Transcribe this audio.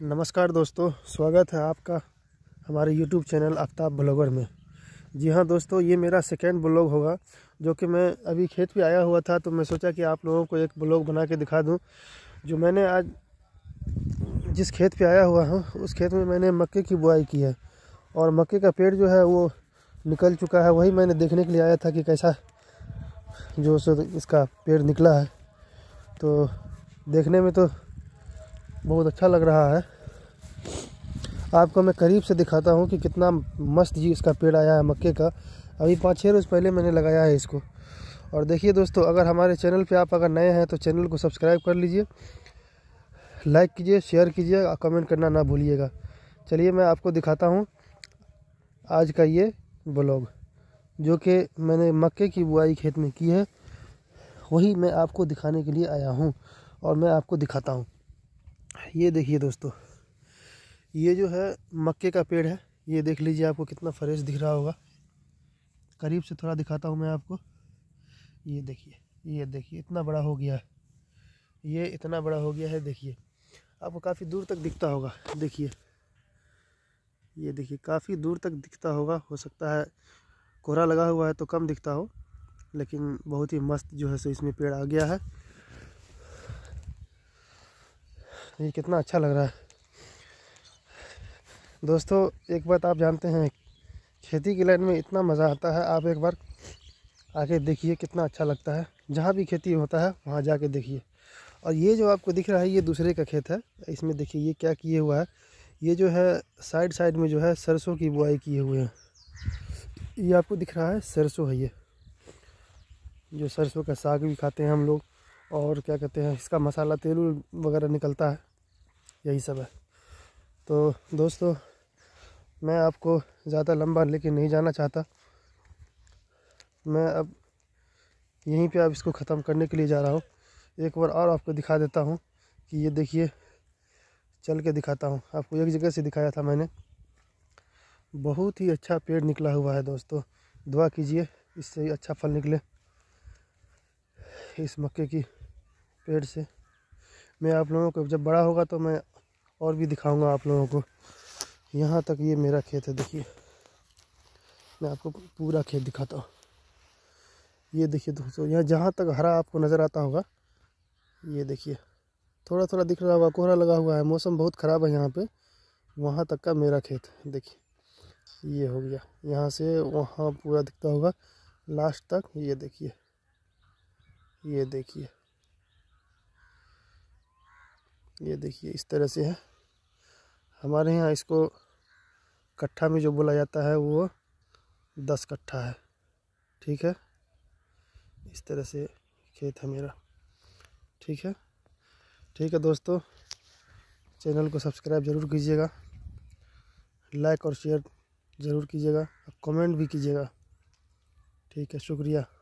नमस्कार दोस्तों, स्वागत है आपका हमारे YouTube चैनल आफ्ताब ब्लॉगर में। जी हाँ दोस्तों, ये मेरा सेकेंड ब्लॉग होगा जो कि मैं अभी खेत पे आया हुआ था, तो मैं सोचा कि आप लोगों को एक ब्लॉग बना के दिखा दूं। जो मैंने आज जिस खेत पे आया हुआ हूँ उस खेत में मैंने मक्के की बुआई की है और मक्के का पेड़ जो है वो निकल चुका है। वही मैंने देखने के लिए आया था कि कैसा जो इसका पेड़ निकला है। तो देखने में तो बहुत अच्छा लग रहा है। आपको मैं करीब से दिखाता हूँ कि कितना मस्त जी इसका पेड़ आया है मक्के का। अभी 5-6 रोज़ पहले मैंने लगाया है इसको। और देखिए दोस्तों, अगर हमारे चैनल पे आप अगर नए हैं तो चैनल को सब्सक्राइब कर लीजिए, लाइक कीजिए, शेयर कीजिए और कमेंट करना ना भूलिएगा। चलिए मैं आपको दिखाता हूँ आज का ये ब्लॉग जो कि मैंने मक्के की बुआई खेत में की है, वही मैं आपको दिखाने के लिए आया हूँ और मैं आपको दिखाता हूँ। ये देखिए दोस्तों, ये जो है मक्के का पेड़ है। ये देख लीजिए, आपको कितना फ्रेश दिख रहा होगा। करीब से थोड़ा दिखाता हूँ मैं आपको। ये देखिए इतना बड़ा हो गया है। ये इतना बड़ा हो गया है, देखिए आपको काफ़ी दूर तक दिखता होगा। देखिए ये देखिए काफ़ी दूर तक दिखता होगा। हो सकता है कोहरा लगा हुआ है तो कम दिखता हो, लेकिन बहुत ही मस्त जो है सो इसमें पेड़ आ गया है। ये कितना अच्छा लग रहा है दोस्तों। एक बात आप जानते हैं, खेती की लाइन में इतना मज़ा आता है। आप एक बार आके देखिए, कितना अच्छा लगता है। जहाँ भी खेती होता है वहाँ जाके देखिए। और ये जो आपको दिख रहा है ये दूसरे का खेत है। इसमें देखिए ये क्या किए हुआ है। ये जो है साइड साइड में जो है सरसों की बुआई किए हुए हैं। ये आपको दिख रहा है सरसों है। ये जो सरसों का साग भी खाते हैं हम लोग, और क्या कहते हैं इसका मसाला तेल वगैरह निकलता है, यही सब है। तो दोस्तों, मैं आपको ज़्यादा लंबा लेके नहीं जाना चाहता। मैं अब यहीं पे अब इसको ख़त्म करने के लिए जा रहा हूँ। एक बार और आपको दिखा देता हूँ कि ये देखिए, चल के दिखाता हूँ आपको। एक जगह से दिखाया था मैंने। बहुत ही अच्छा पेड़ निकला हुआ है दोस्तों। दुआ कीजिए इससे अच्छा फल निकले इस मक्के की पेड़ से। मैं आप लोगों को जब बड़ा होगा तो मैं और भी दिखाऊंगा आप लोगों को। यहाँ तक ये मेरा खेत है। देखिए मैं आपको पूरा खेत दिखाता हूँ। ये देखिए दोस्तों, यहाँ जहाँ तक हरा आपको नज़र आता होगा, ये देखिए थोड़ा थोड़ा दिख रहा होगा। कोहरा लगा हुआ है, मौसम बहुत ख़राब है यहाँ पे। वहाँ तक का मेरा खेत है। देखिए ये हो गया, यहाँ से वहाँ पूरा दिखता होगा लास्ट तक। ये देखिए, ये देखिए, ये देखिए इस तरह से है। हमारे यहाँ इसको कट्ठा में जो बोला जाता है वो 10 कट्ठा है। ठीक है, इस तरह से खेत है मेरा। ठीक है, ठीक है दोस्तों, चैनल को सब्सक्राइब ज़रूर कीजिएगा, लाइक और शेयर ज़रूर कीजिएगा, कमेंट भी कीजिएगा। ठीक है, शुक्रिया।